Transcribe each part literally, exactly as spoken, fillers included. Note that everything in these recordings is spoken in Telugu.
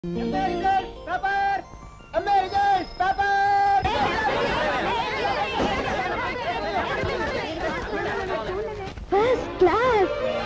First class.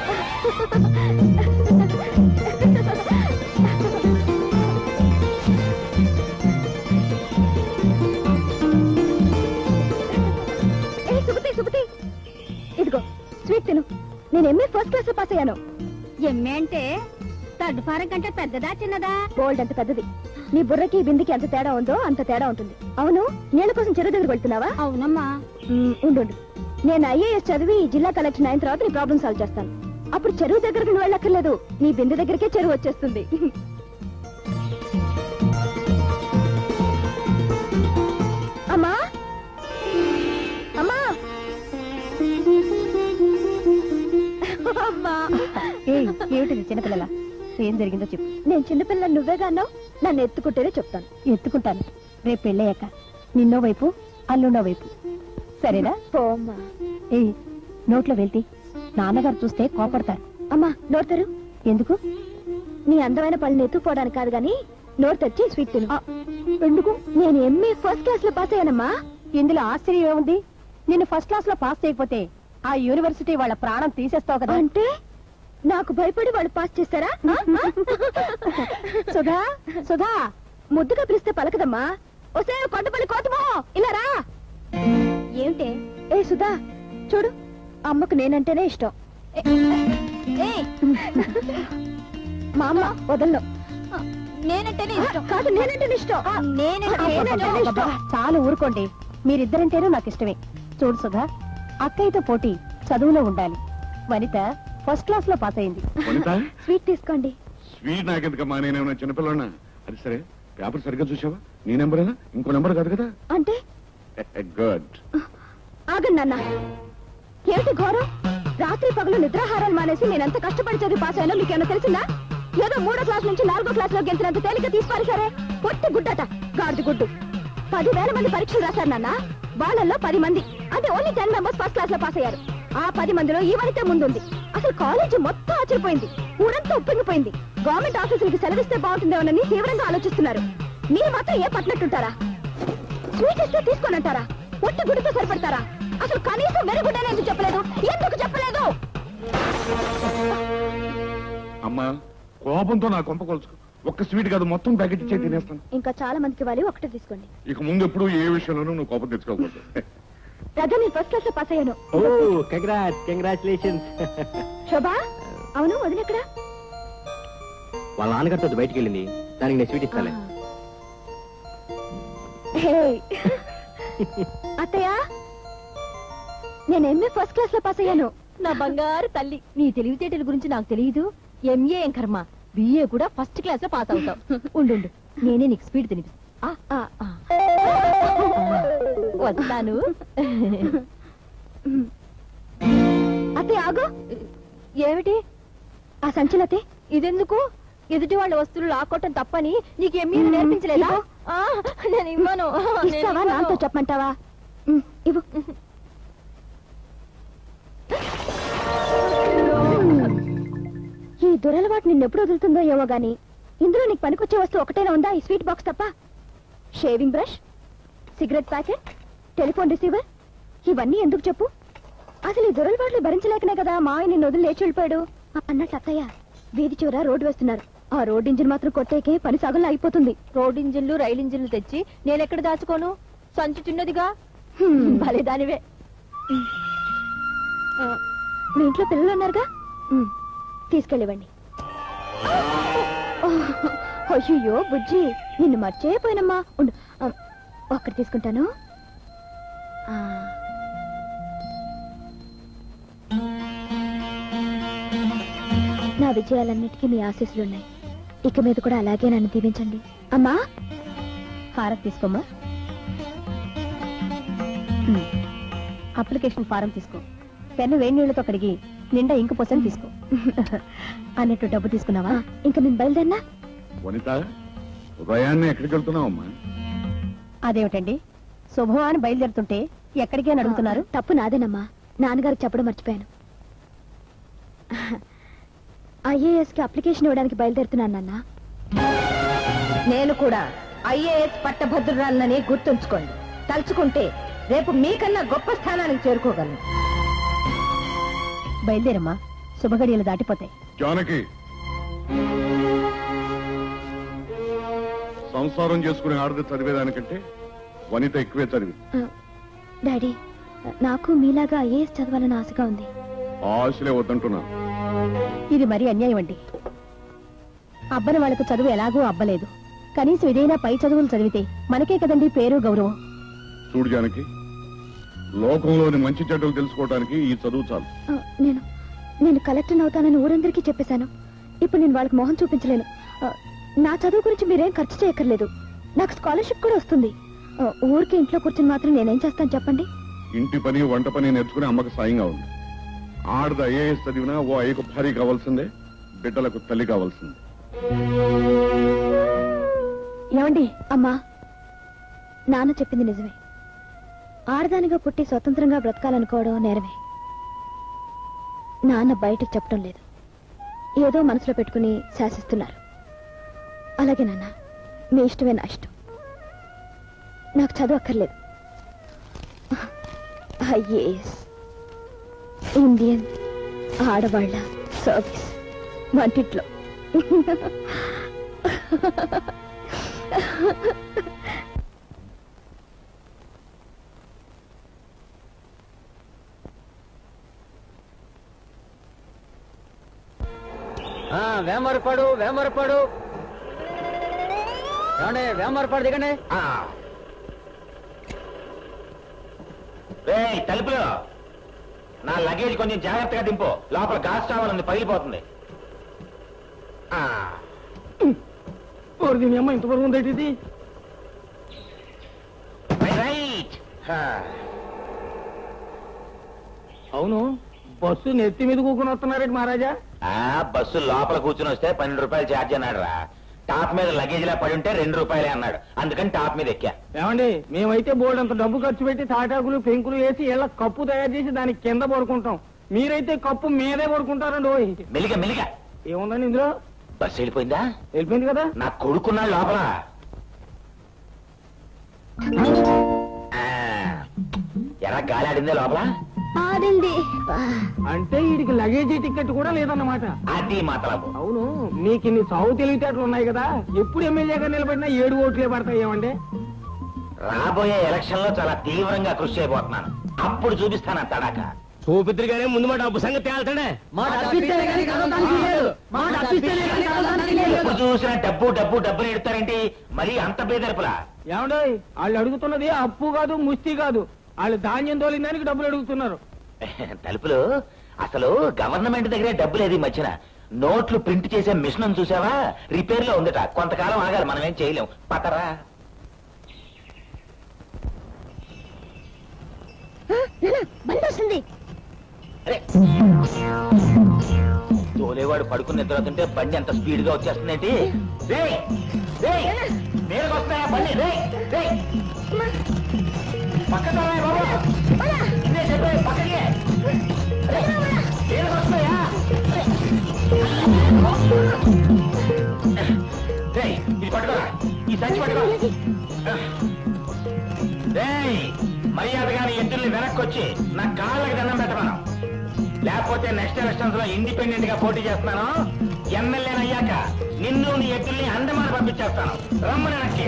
ఏ సుబతి సుబతి ఇదిగో స్వీట్ తిను. నేను ఎంఏ ఫస్ట్ క్లాస్ లో పాస్ అయ్యాను. ఎంఏ అంటే థర్డ్ ఫారం కంటే పెద్దదా చిన్నదా? బోల్డ్ అంత పెద్దది. నీ బుర్రకి బిందికి ఎంత తేడా ఉందో అంత తేడా ఉంటుంది. అవును, నీళ్ళ కోసం చెరువు దగ్గర వెళ్తున్నావా? అవునమ్మా. ఉండు, నేను ఐఏఎస్ చదివి జిల్లా కలెక్టర్ అయిన తర్వాత నీ ప్రాబ్లం సాల్వ్ చేస్తాను. అప్పుడు చెరువు దగ్గరకు నువ్వు వెళ్ళక్కర్లేదు, నీ బిందె దగ్గరికే చెరువు వచ్చేస్తుంది. అమ్మా అమ్మా అమ్మా. ఏమిటిది చిన్నపిల్లల? ఏం జరిగిందో చెప్పు. నేను చిన్నపిల్లలు నువ్వేగా అన్నావు, నన్ను ఎత్తుకుంటేనే చెప్తాను. ఎత్తుకుంటాను. రేపు పెళ్ళయ్యాక నిన్నో వైపు అల్లుండో వైపు, సరేనా? పోమ్మా. ఏ నోట్లో వెళ్తే నాన్నగారు చూస్తే కోపడతారు. అమ్మా నోరు తెరు. ఎందుకు? నీ అందమైన పళ్ళని ఎత్తుకుపోవడానికి కాదు గాని నోరు తెచ్చి స్వీట్ తిను. ఎందుకు? నేను ఎంఏ ఫస్ట్ క్లాస్ లో పాస్ అయ్యానమ్మా. ఇందులో ఆశ్చర్యం ఏముంది? నిన్ను ఫస్ట్ క్లాస్ లో పాస్ చేయకపోతే ఆ యూనివర్సిటీ వాళ్ళ ప్రాణం తీసేస్తావు కదా. అంటే నాకు భయపడి వాళ్ళు పాస్ చేస్తారా? సుధా సుధా ముద్దుగా పిలిస్తే పలకదమ్మా. ఒసే కొండపల్లి కోతమో ఇలా రా. ఏమిటే? ఏ సుధా చూడు, అమ్మకు నేనంటేనే ఇష్టం. మా అమ్మ వదలను. నేనంటేనే ఇష్టం కాదు, నేనంటేనే ఇష్టం. నేనంటేనే ఇష్టం. చాలు ఊరుకోండి, మీరిద్దరంటేనూ నాకు ఇష్టమే. చూడు సుధా, అక్కయ్యతో పోటీ చదువులో ఉండాలి. వనిత ఫస్ట్ క్లాస్ లో పాస్ అయింది. స్వీట్ తీసుకోండి. స్వీట్ నాకెందుకమ్మా, నేనేమన్నా చిన్నపిల్లన్నా? అది సరే, పేపర్ సరిగ్గా చూసావా? నీ నెంబరేనా? ఇంకో నెంబర్ కాదు కదా? అంటే గుడ్. ఆగండి నాన్న, ఏమిటి ఘోరం? రాత్రి పగలు నిద్రాహారాలు మానేసి నేనెంత కష్టపడి చదివి పాస్ అయ్యానో మీకేమన్నా తెలిసిందా? ఏదో మూడో క్లాస్ నుంచి నాలుగో క్లాస్ లో గెలిచినంత తేలిక తీసుకోవాలి సరే. పొట్టి గుడ్డట, గాడిది గుడ్డు. పదివేల మంది పరీక్షలు రాశారు నాన్న. వాళ్ళల్లో పది మంది అంటే only ten members first class లో పాస్ అయ్యారు. ఆ పది మందిలో ఈ వనితే ముందుంది. అసలు కాలేజీ మొత్తం ఆశ్చర్యపోయింది, ఊరంతా ఉప్పింగిపోయింది. గవర్నమెంట్ ఆఫీసులకి సెలవిస్తే బాగుంటుందేమోనని తీవ్రంగా ఆలోచిస్తున్నారు. మీరు మాత్రం ఏ పట్టినట్టుంటారా? స్వీట్ ఇస్తే తీసుకోనంటారా? ఒట్టి గుడితో సరిపెడతారా? అసలు కనీసం వెరుగుడ్డని ఎందుకు చెప్పలేదు? ఎందుకు చెప్పలేదు? అమ్మా కోపంతో నా కొంప కొలుచుకో. ఒక్క స్వీట్ కాదు, మొత్తం ప్యాకెట్ ఇచ్చే తినేస్తాను. ఇంకా చాలా మందికి ఇవ్వాలి, ఒకటే తీసుకోండి. ఇక ముందు ఎప్పుడు ఏ విషయంలోనూ నువ్వు కోపం తెచ్చుకోకూడదు. రజా, నేను ఫస్ట్ క్లాస్ లో పాస్ అయ్యాను. కంగ్రాచులేషన్స్. శోభా, అవును వదిన ఎక్కడ? వాళ్ళ నాన్నగారితో బయటికి వెళ్ళింది, దానికి నేను స్వీట్ ఇస్తాను. అత్తయ్య, నేను ఎంఏ ఫస్ట్ క్లాస్ లో పాస్ అయ్యాను. నా బంగారు తల్లి, నీ తెలివితేటల గురించి నాకు తెలియదు. ఎంఏ ఏం కర్మ, బిఏ కూడా ఫస్ట్ క్లాస్ లో పాస్ అవుతావు. ఉండు, నేనే నీకు స్పీడ్ తినిపిస్తా. వస్తాను. అత్తయ్య ఆగు. ఏమిటి ఆ సంచులతే? ఇదెందుకు? ఎదుటి వాళ్ళ వస్తువులు లాక్కోవటం తప్పని నీకు ఎంఏ నేర్పించలేదా? నేను ఇవ్వను. ఇస్తావా? నాతో చెప్పమంటావా? ఇవ్వు. ఈ దురలవాటు నిన్నెప్పుడు వదులుతుందో ఏమో గాని, ఇందులో నీకు పనికొచ్చే వస్తువు ఒకటేనా ఉందా? ఈ స్వీట్ బాక్స్ తప్ప. Shaving brush, cigarette packet, telephone receiver, ఇవన్నీ ఎందుకు చెప్పు? అసలు ఈ దురలవాట్లు భరించలేకనే కదా మా ఆయన నిన్ను వదిలి లేచి వెళ్ళిపోయాడు. అన్నట్టు అత్తయ్య, వీధి చివర రోడ్డు వేస్తున్నారు. ఆ రోడ్ ఇంజిన్ మాత్రం కొట్టేకే పని సగంలో అయిపోతుంది. రోడ్ ఇంజిన్లు రైలు ఇంజిన్లు తెచ్చి నేనెక్కడ దాచుకోను? సంచి చిన్నదిగా. భలే దానివే. మీ ఇంట్లో పిల్లలు ఉన్నారుగా, తీసుకెళ్ళివ్వండి. అయ్యో బుజ్జి, నిన్ను మర్చిపోయినమ్మా. ఉండు, ఒక్కటి తీసుకుంటాను. నా విజయాలన్నిటికీ మీ ఆశీస్సులున్నాయి. ఇక మీద కూడా అలాగే నన్ను దీవించండి అమ్మా. హారతి తీసుకోమ్మా. అప్లికేషన్ ఫారం తీసుకో. పెన్ను వేడి నీళ్లతో కడిగి నిండా ఇంక పోసని తీసుకో. అన్నట్టు డబ్బు తీసుకున్నావా? ఇంకా నేను బయలుదేరినా? వనిత, ఉదయాన్నే ఎక్కడికి వెళ్తున్నావు అమ్మా? అదేమిటండి, శుభవాన్ని బయలుదేరుతుంటే ఎక్కడికి అని అడుగుతున్నారు? తప్పు నాదేనమ్మా, నాన్నగారికి చెప్పడం మర్చిపోయాను. ఐఏఎస్ కి అప్లికేషన్ ఇవ్వడానికి బయలుదేరుతున్నాను నాన్న. నేను కూడా ఐఏఎస్ పట్టభద్రురాలనని గుర్తుంచుకోండి. తలుచుకుంటే రేపు మీకన్నా గొప్ప స్థానానికి చేరుకోగలను. బయలుదేరమ్మా, శుభగడియలు దాటిపోతాయి. జానకి, సంసారం చేసుకునే ఆడది చదివేదానికంటే వనిత ఎక్కువే చదివి. డాడీ, నాకు మీలాగా ఐఏఎస్ చదవాలని ఆశగా ఉంది. ఆశలే వద్దంటున్నాను. ఇది మరీ అన్యాయం అండి. అబ్బని వాళ్ళకు చదువు ఎలాగూ అబ్బలేదు. కనీసం ఇదైనా పై చదువులు చదివితే మనకే కదండి పేరు గౌరవం. చూడు జానకి, లోకంలోని మంచి చెడ్డలు తెలుసుకోవడానికి ఈ చదువు చాలు. నేను నేను కలెక్టర్ అవుతానని ఊరందరికీ చెప్పేశాను. ఇప్పుడు నేను వాళ్ళకి మొహం చూపించలేను. నా చదువు గురించి మీరేం ఖర్చు చేయక్కర్లేదు. నాకు స్కాలర్షిప్ కూడా వస్తుంది. ఊరికి ఇంట్లో కూర్చొని మాత్రం నేనేం చేస్తాను చెప్పండి? ఇంటి పని వంట పని నేర్చుకుని అమ్మకు సాయంగా ఉంది. ఆడది ఐఏఎస్ చదివినా ఓ అయ్యకు భారీ కావాల్సిందే, బిడ్డలకు తల్లి కావాల్సిందే. ఏమండి? అమ్మా, నాన్న చెప్పింది నిజమే. ఆడదానిగా పుట్టి స్వతంత్రంగా బ్రతకాలనుకోవడం నేరమే. నాన్న బయటకు చెప్పడం లేదు, ఏదో మనసులో పెట్టుకుని శాసిస్తున్నారు. అలాగే నాన్న, మీ ఇష్టమే నా ఇష్టం. నాకు చదువు అక్కర్లేదు. ఐఏఎస్, ఇండియన్ ఆడవాళ్ళ సర్వీస్ వంటిట్లో. వేమరపాడు వేమరపాడు ఏమండి, వేమరపాడు దిగండి. తలుపులో నా లగేజ్ కొంచెం జాగ్రత్తగా దింపు. లోపల గాస్ చావాలని పగిలిపోతుంది. దీని అమ్మ ఇంతవరకు ఉందేంటి ఇది? రైట్. అవును, బస్సు నెత్తి మీద కూకుని వస్తున్నారేంటి మహారాజా? బస్సు లోపల కూర్చుని వస్తే పన్నెండు రూపాయలు ఛార్జ్ అన్నాడు రా. టాప్ మీద లగేజ్ లా పడి ఉంటే రెండు రూపాయలే అన్నాడు. అందుకని టాప్ మీద ఎక్కా. ఏమండి, మేమైతే బోర్డు అంత డబ్బు ఖర్చు పెట్టి తాటాకులు పెంకులు వేసి ఇలా కప్పు తయారు చేసి దానికి కింద పడుకుంటాం. మీరైతే కప్పు మీదే పడుకుంటారండి. ఓ మెలిగా మెలిగా ఏముందండి ఇందులో? బస్సు వెళ్ళిపోయిందా? వెళ్ళిపోయింది కదా. నా కొడుకున్నాడు లోపల. ఎలా గాలి ఆడిందే లోపల? అంటే వీడికి లగేజీ టికెట్ కూడా లేదన్నమాట. అది మాత్రం. అవును, మీకు ఇన్ని సాగు తెలివితేటలు ఉన్నాయి కదా, ఎప్పుడు ఎమ్మెల్యేగా నిలబడినా ఏడు ఓట్లే పడతాయి. ఏమండి, రాబోయే ఎలక్షన్ లో చాలా తీవ్రంగా కృషి చేయబోతున్నాను. అప్పుడు చూపిస్తాను ఆ తడాక. చూపిద్దరుగానే ముందు మా డబ్బు సంగతి తేల్తాడే. ఎప్పుడు చూసినా డబ్బు డబ్బు డబ్బులు ఎడతారేంటి? మరి అంత బేదరపులా? ఏమండో, వాళ్ళు అడుగుతున్నది అప్పు కాదు, ముష్టి కాదు. వాళ్ళు ధాన్యం తోలిందానికి డబ్బులు అడుగుతున్నారు. తలుపులు, అసలు గవర్నమెంట్ దగ్గరే డబ్బులు ఏది మధ్యన నోట్లు ప్రింట్ చేసే మిషన్ చూసావా? రిపేర్ లో ఉందట. కొంతకాలం ఆగాలి, మనం ఏం చేయలేం. పక్కరా. తోలేవాడు పడుకుని నిద్రవుతుంటే బండి అంత స్పీడ్ గా వచ్చేస్తుందేంటి? నేను వస్తాయా బండి? పక్కన పక్కకి నేను వస్తాయా? ఇది పట్టుకోరా, ఈ సంచి పట్టుకో. మర్యాదగాని ఎద్దుల్ని వెనక్కి వచ్చి నా కాళ్ళకి దండం పెట్టమను. లేకపోతే నెక్స్ట్ ఎలక్షన్స్ లో ఇండిపెండెంట్ గా పోటీ చేస్తున్నాను. ఎమ్మెల్యే అయ్యాక నిన్ను నీ ఎద్దుల్ని అందమాన పంపించేస్తాను. రమ్మని వెనక్కి.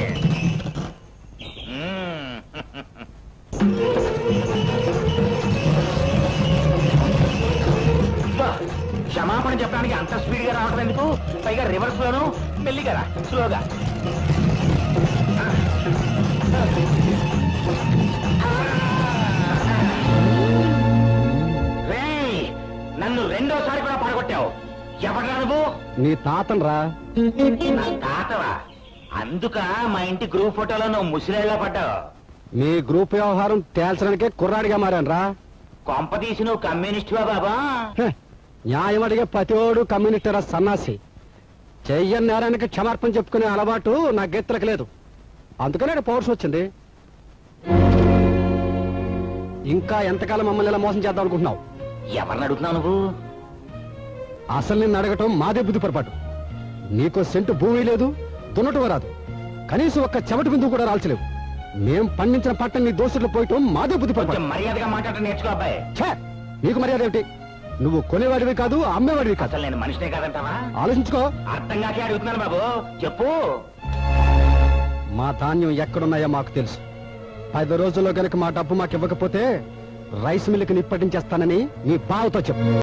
క్షమాపణ చెప్పడానికి అంత స్పీడ్ గా రావడం ఎందుకు? పైగా రివర్స్ లోను. మెల్లిగా రా, స్లోగా. నన్ను రెండోసారి కూడా పడగొట్టావు. ఎవరా నువ్వు? నీ తాతను రా. నా తాతవా? అందుక మా ఇంటి గ్రూప్ ఫోటోలో నువ్వు ముసిరేళ్లా పడ్డావు. మీ గ్రూప్ వ్యవహారం తేల్చడానికే కుర్రాడిగా మారాను రా. కొంపతీసి నువ్వు కమ్యూనిస్టువా బాబా? న్యాయం అడిగే ప్రతివాడు కమ్యూనిస్టరా సన్నాసి. చెయ్యని నేరానికి క్షమార్పణ చెప్పుకునే అలవాటు నా గెత్తలకు లేదు. అందుకనే పౌరుషం వచ్చింది. ఇంకా ఎంతకాలం మమ్మల్ని ఇలా మోసం చేద్దాం అనుకుంటున్నావు? ఎవరిని అడుగుతున్నావు నువ్వు? అసలు నిన్ను అడగటం మాదే బుద్ధి పొరపాటు. నీకో సెంటు భూమి లేదు, దున్నటం రాదు. కనీసం ఒక్క చెమటి బిందువు కూడా రాల్చలేవు. మేం పండించిన పంట నీ దోస్తులు పోయటం మాదే బుద్ధి కొంచెం పడతాం. మర్యాదగా మాట్లాడటం నేర్చుకో అబ్బాయి. ఛే! నీకు మర్యాద ఏమిటి? నువ్వు కొనేవాడివి కాదు, అమ్మేవాడివి కాదు. అసలు నేను మనిషినే కాదంటావా? ఆలోచించుకో. అర్థం కాకే అడుగుతున్నాను బాబు, చెప్పు. మా ధాన్యం ఎక్కడున్నాయో మాకు తెలుసు. పది రోజుల్లో గనక మా డబ్బు మాకు ఇవ్వకపోతే రైస్ మిల్లుకి నిప్పటించేస్తానని నీ బావతో చెప్పు.